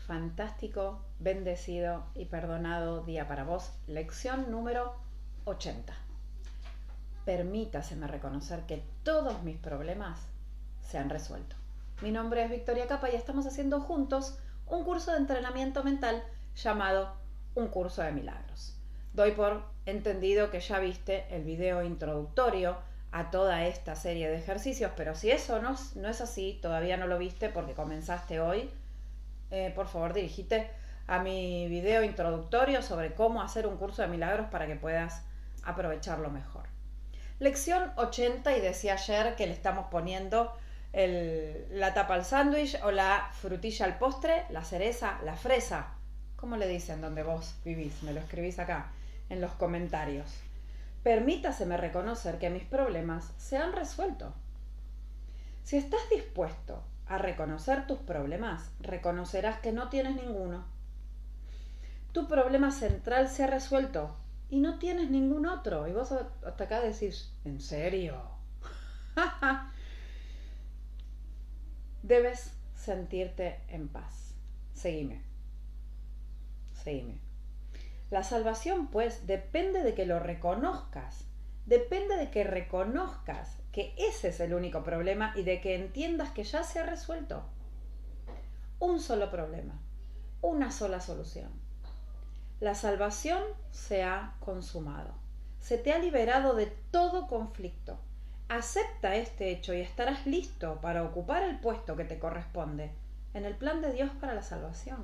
fantástico, bendecido y perdonado día para vos. Lección número 80. Permítaseme reconocer que todos mis problemas se han resuelto. Mi nombre es Victoria Capa y estamos haciendo juntos un curso de entrenamiento mental llamado Un Curso de Milagros. Doy por entendido que ya viste el video introductorio a toda esta serie de ejercicios, pero si eso no es así, todavía no lo viste porque comenzaste hoy, por favor dirigite a mi video introductorio sobre cómo hacer un curso de milagros para que puedas aprovecharlo mejor. Lección 80, y decía ayer que le estamos poniendo la tapa al sándwich o la frutilla al postre, la cereza, la fresa. ¿Cómo le dicen donde vos vivís? Me lo escribís acá en los comentarios. Permítaseme reconocer que mis problemas se han resuelto. Si estás dispuesto a reconocer tus problemas, reconocerás que no tienes ninguno. Tu problema central se ha resuelto y no tienes ningún otro. Y vos hasta acá decís, ¿en serio? Debes sentirte en paz. Seguime. La salvación, pues, depende de que lo reconozcas. Depende de que reconozcas que ese es el único problema y de que entiendas que ya se ha resuelto. Un solo problema, una sola solución. La salvación se ha consumado. Se te ha liberado de todo conflicto. Acepta este hecho y estarás listo para ocupar el puesto que te corresponde en el plan de Dios para la salvación.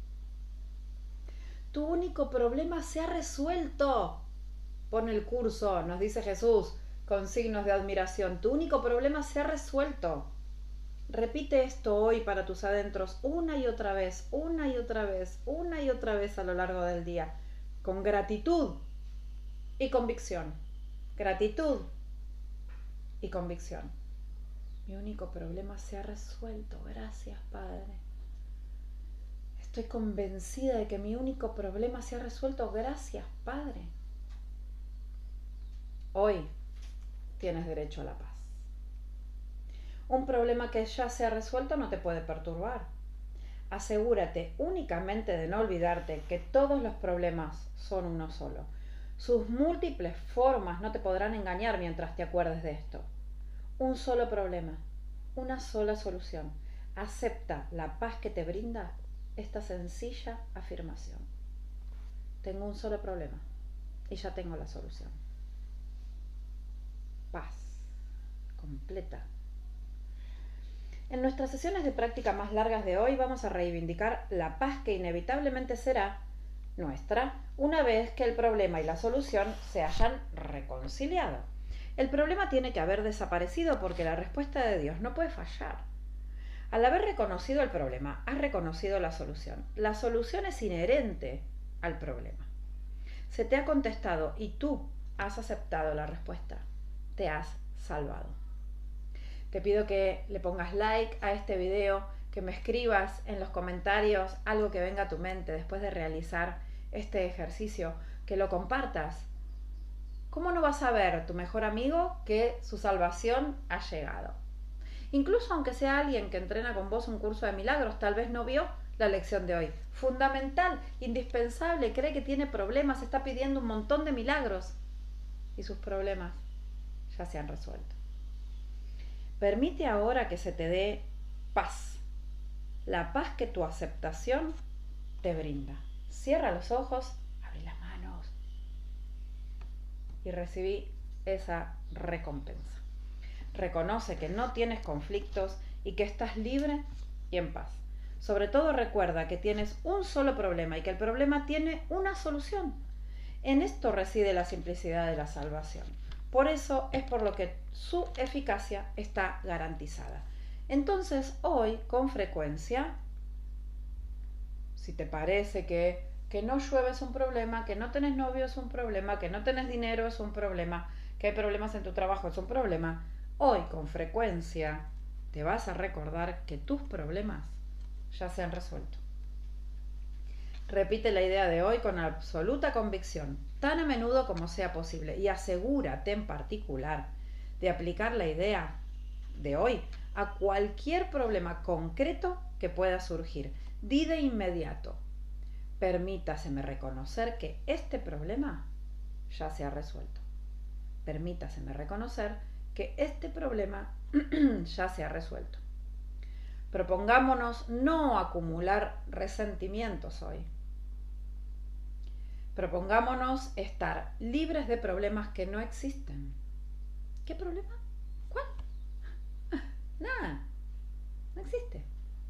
Tu único problema se ha resuelto. Pon el curso, nos dice Jesús, con signos de admiración. Tu único problema se ha resuelto. Repite esto hoy para tus adentros una y otra vez, una y otra vez, una y otra vez a lo largo del día, con gratitud y convicción. Gratitud y convicción. Mi único problema se ha resuelto. Gracias, Padre. Estoy convencida de que mi único problema se ha resuelto. Gracias, Padre. Hoy tienes derecho a la paz. Un problema que ya se ha resuelto no te puede perturbar. Asegúrate únicamente de no olvidarte que todos los problemas son uno solo. Sus múltiples formas no te podrán engañar mientras te acuerdes de esto. Un solo problema, una sola solución. Acepta la paz que te brinda esta sencilla afirmación. Tengo un solo problema y ya tengo la solución. Paz completa. En nuestras sesiones de práctica más largas de hoy vamos a reivindicar la paz que inevitablemente será nuestra una vez que el problema y la solución se hayan reconciliado. El problema tiene que haber desaparecido porque la respuesta de Dios no puede fallar. Al haber reconocido el problema, has reconocido la solución. La solución es inherente al problema. Se te ha contestado y tú has aceptado la respuesta. Te has salvado. Te pido que le pongas like a este video, que me escribas en los comentarios algo que venga a tu mente después de realizar este ejercicio, que lo compartas. ¿Cómo no vas a ver tu mejor amigo que su salvación ha llegado? Incluso aunque sea alguien que entrena con vos un curso de milagros, tal vez no vio la lección de hoy. Fundamental, indispensable, cree que tiene problemas, está pidiendo un montón de milagros y sus problemas ya se han resuelto. Permite ahora que se te dé paz, la paz que tu aceptación te brinda. Cierra los ojos, abre las manos y recibí esa recompensa. Reconoce que no tienes conflictos y que estás libre y en paz. Sobre todo recuerda que tienes un solo problema y que el problema tiene una solución. En esto reside la simplicidad de la salvación. Por eso es por lo que su eficacia está garantizada. Entonces hoy, con frecuencia, si te parece que no llueve es un problema, que no tenés novio es un problema, que no tenés dinero es un problema, que hay problemas en tu trabajo es un problema, hoy con frecuencia te vas a recordar que tus problemas ya se han resuelto. Repite la idea de hoy con absoluta convicción, tan a menudo como sea posible, y asegúrate en particular de aplicar la idea de hoy a cualquier problema concreto que pueda surgir. Di de inmediato: permítaseme reconocer que este problema ya se ha resuelto. Permítaseme reconocer que este problema ya se ha resuelto. Propongámonos no acumular resentimientos hoy. Propongámonos estar libres de problemas que no existen. ¿Qué problema? ¿Cuál? Nada. No existe.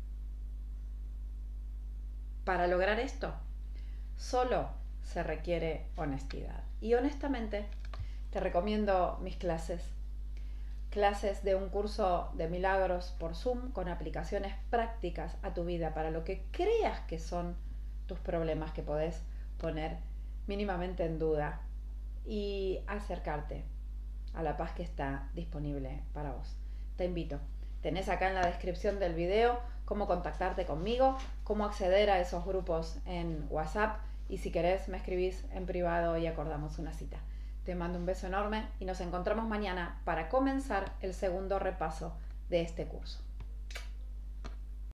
Para lograr esto, solo se requiere honestidad. Y honestamente, te recomiendo mis clases de un curso de milagros por Zoom con aplicaciones prácticas a tu vida para lo que creas que son tus problemas que podés poner mínimamente en duda y acercarte a la paz que está disponible para vos. Te invito. Tenés acá en la descripción del video cómo contactarte conmigo, cómo acceder a esos grupos en WhatsApp y si querés me escribís en privado y acordamos una cita. Te mando un beso enorme y nos encontramos mañana para comenzar el segundo repaso de este curso.